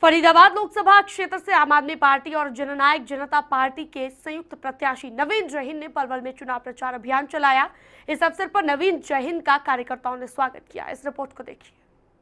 फरीदाबाद लोकसभा क्षेत्र से आम आदमी पार्टी और जननायक जनता पार्टी के संयुक्त प्रत्याशी नवीन जैहिंद ने पलवल में चुनाव प्रचार अभियान चलाया। इस अवसर पर नवीन जैहिंद का कार्यकर्ताओं ने स्वागत किया। इस रिपोर्ट को देखिए।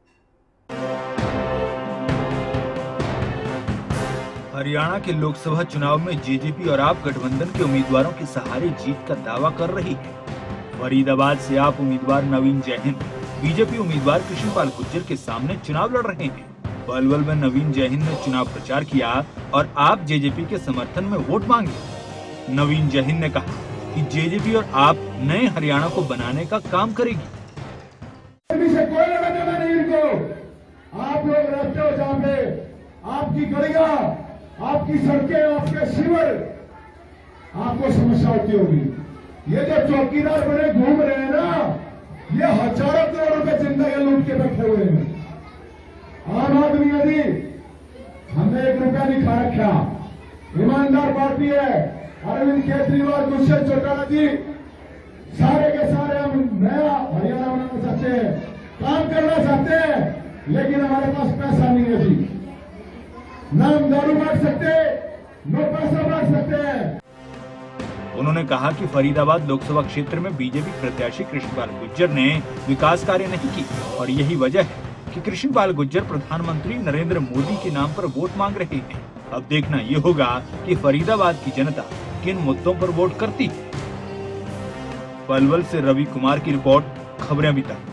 हरियाणा के लोकसभा चुनाव में जेजेपी और आप गठबंधन के उम्मीदवारों के सहारे जीत का दावा कर रही है। फरीदाबाद से आप उम्मीदवार नवीन जैहिंद बीजेपी उम्मीदवार कृष्णपाल गुर्जर के सामने चुनाव लड़ रहे हैं। पलवल में नवीन जैहिंद ने चुनाव प्रचार किया और आप जेजेपी के समर्थन में वोट मांगे। नवीन जैहिंद ने कहा कि जेजेपी और आप नए हरियाणा को बनाने का काम करेगी। से कोई लेना देना नहीं इनको। आप लोग रहते हो जहाँ पे आपकी गलियां, आपकी सड़कें, आपके सीवर, आपको समस्या होती होगी। ये जो चौकीदार बने घूम रहे हैं ना, ये हजारों करोड़ रुपए जिंदगी लूट के बैठे हुए हैं। आम आदमी यदि हमने 1 रुपया नहीं खा रखा, ईमानदार पार्टी है। अरविंद केजरीवाल, दुष्यंत चौटाला जी, सारे के सारे हम नया हरियाणा बनाना चाहते हैं, काम करना चाहते हैं, लेकिन हमारे पास पैसा नहीं है जी। न हम दारू बांट सकते, न पैसा बांट सकते हैं। उन्होंने कहा कि फरीदाबाद लोकसभा क्षेत्र में बीजेपी प्रत्याशी कृष्णपाल गुर्जर ने विकास कार्य नहीं की और यही वजह है कि कृष्णपाल गुर्जर प्रधानमंत्री नरेंद्र मोदी के नाम पर वोट मांग रहे हैं। अब देखना ये होगा कि फरीदाबाद की जनता किन मुद्दों पर वोट करती है। पलवल से रवि कुमार की रिपोर्ट, खबरें अभी तक।